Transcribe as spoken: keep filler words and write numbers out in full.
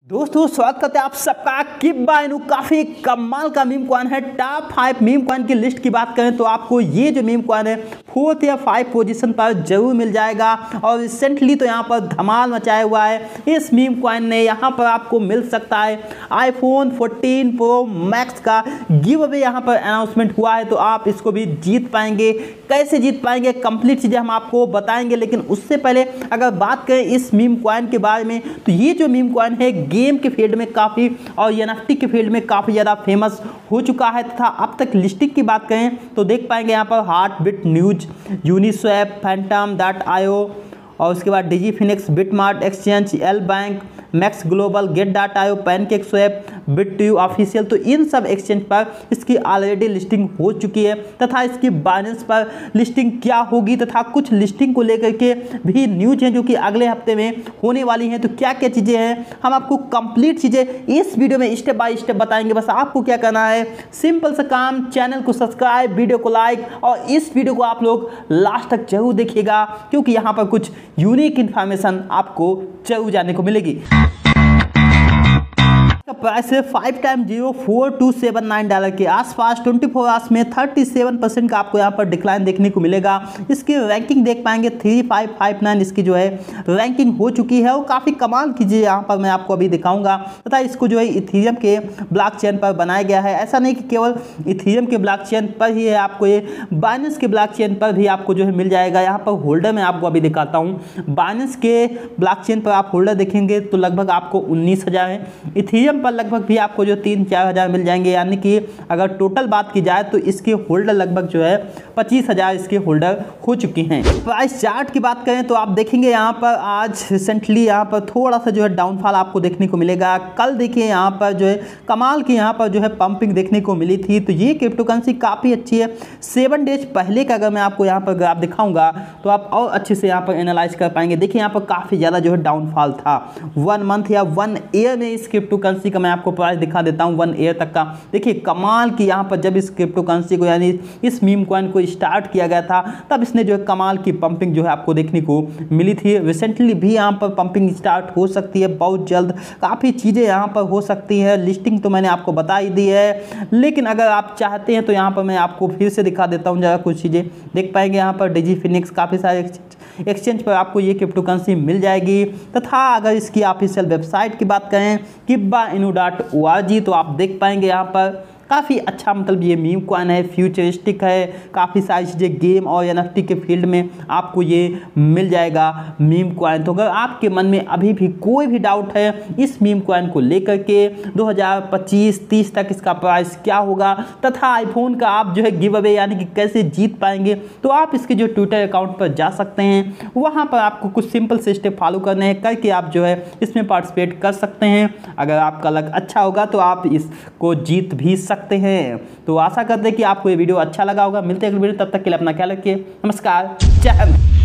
दोस्तों स्वागत करते हैं आप सबका किब्बा इनू काफ़ी कमाल का मीम कॉइन है। टॉप फाइव मीम कॉइन की लिस्ट की बात करें तो आपको ये जो मीम कॉइन है फोर्थ या फाइव पोजीशन पर जरूर मिल जाएगा। और रिसेंटली तो यहाँ पर धमाल मचाया हुआ है इस मीम कॉइन ने। यहाँ पर आपको मिल सकता है आईफोन फोर्टीन प्रो मैक्स का गिव अवे यहाँ पर अनाउंसमेंट हुआ है, तो आप इसको भी जीत पाएंगे। कैसे जीत पाएंगे कंप्लीट चीज़ें हम आपको बताएंगे, लेकिन उससे पहले अगर बात करें इस मीम कॉइन के बारे में तो ये जो मीम कॉइन है गेम के फील्ड में काफ़ी और एनएफटी के फील्ड में काफ़ी ज़्यादा फेमस हो चुका है तथा अब तक लिस्टिंग की बात करें तो देख पाएंगे यहाँ पर heart beat news, Uniswap, Phantom dot IO और उसके बाद DigiFinex, BitMart exchange, LBank, MEXC global, gate dot IO, pancake swap, bit two official, तो इन सब एक्सचेंज पर इसकी ऑलरेडी लिस्टिंग हो चुकी है तथा इसकी बाइनेंस पर लिस्टिंग क्या होगी तथा कुछ लिस्टिंग को लेकर के भी न्यूज हैं जो कि अगले हफ्ते में होने वाली हैं। तो क्या क्या चीज़ें हैं हम आपको कंप्लीट चीज़ें इस वीडियो में स्टेप बाय स्टेप बताएंगे। बस आपको क्या करना है, सिंपल सा काम, चैनल को सब्सक्राइब, वीडियो को लाइक और इस वीडियो को आप लोग लास्ट तक जरूर देखिएगा क्योंकि यहाँ पर कुछ यूनिक इन्फॉर्मेशन आपको जरूर जानने को मिलेगी। प्राइस है five time zero four two seven nine dollar के आसपास। ट्वेंटी फोर आवर्स में थर्टी सेवन परसेंट का आपको यहाँ पर डिक्लाइन देखने को मिलेगा। इसकी रैंकिंग देख पाएंगे थ्री फाइव फाइव नाइन इसकी जो है रैंकिंग हो चुकी है और काफ़ी कमाल की चीज़ यहाँ पर मैं आपको अभी दिखाऊंगा तथा इसको जो है इथीरियम के ब्लॉकचेन पर बनाया गया है। ऐसा नहीं कि केवल इथीरियम के ब्लॉकचेन पर ही है, आपको ये बाइनेंस के ब्लॉकचेन पर भी आपको जो है मिल जाएगा। यहाँ पर होल्डर मैं आपको अभी दिखाता हूँ। बाइनेंस के ब्लॉकचेन पर आप होल्डर देखेंगे तो लगभग आपको उन्नीस हज़ार है, इथीरियम पर लगभग भी आपको जो तीन चार हज़ार मिल जाएंगे। यानी कि अगर टोटल बात की जाए तो इसके होल्डर लगभग जो है पच्चीस हज़ार इसके होल्डर हो चुकी हैं। प्राइस चार्ट की बात करें तो आप देखेंगे यहाँ पर आज रिसेंटली यहाँ पर थोड़ा सा जो है डाउनफॉल आपको देखने को मिलेगा। कल देखिए यहाँ पर जो है कमाल की यहाँ पर जो है पंपिंग देखने को मिली थी, तो ये क्रिप्टो करेंसी काफ़ी अच्छी है। सेवन डेज पहले का अगर मैं आपको यहाँ पर ग्राफ दिखाऊंगा तो आप और अच्छे से यहाँ पर एनालाइज कर पाएंगे। देखिए यहाँ पर काफ़ी ज़्यादा जो है डाउनफॉल था। वन मंथ या वन ईयर में इस क्रिप्टो करेंसी का मैं आपको प्राइस दिखा देता हूं वन ईयर तक का। देखिए कमाल की यहाँ पर जब इस क्रिप्टो करेंसी को यानी इस मीम कॉइन को स्टार्ट किया गया था तब इसने जो है कमाल की पंपिंग जो है आपको देखने को मिली थी। रिसेंटली भी यहाँ पर पंपिंग स्टार्ट हो सकती है बहुत जल्द, काफ़ी चीज़ें यहाँ पर हो सकती है। लिस्टिंग तो मैंने आपको बता ही दी है, लेकिन अगर आप चाहते हैं तो यहाँ पर मैं आपको फिर से दिखा देता हूँ। ज़रा कुछ चीज़ें देख पाएंगे यहाँ पर डिजी फिनिक्स, काफ़ी सारे एक्सचेंज पर आपको ये क्रिप्टो करेंसी मिल जाएगी तथा अगर इसकी ऑफिशियल वेबसाइट की बात करें किब्बा इनू डॉट ओ आर जी तो आप देख पाएंगे यहाँ पर काफ़ी अच्छा मतलब ये मीम कॉइन है, फ्यूचरिस्टिक है। काफ़ी सारी चीज़ें गेम और एनएफटी के फील्ड में आपको ये मिल जाएगा मीम कॉइन। तो अगर आपके मन में अभी भी कोई भी डाउट है इस मीम कॉइन को लेकर के दो हज़ार पच्चीस तीस तक इसका प्राइस क्या होगा तथा आईफोन का आप जो है गिव अवे यानी कि कैसे जीत पाएंगे, तो आप इसके जो ट्विटर अकाउंट पर जा सकते हैं। वहाँ पर आपको कुछ सिंपल से स्टेप फॉलो करने हैं, करके आप जो है इसमें पार्टिसिपेट कर सकते हैं। अगर आपका लक अच्छा होगा तो आप इसको जीत भी सकते हैं। तो आशा करते हैं कि आपको ये वीडियो अच्छा लगा होगा। मिलते हैं अगले वीडियो, तब तक के लिए अपना ख्याल रखिए। नमस्कार, जय हिंद।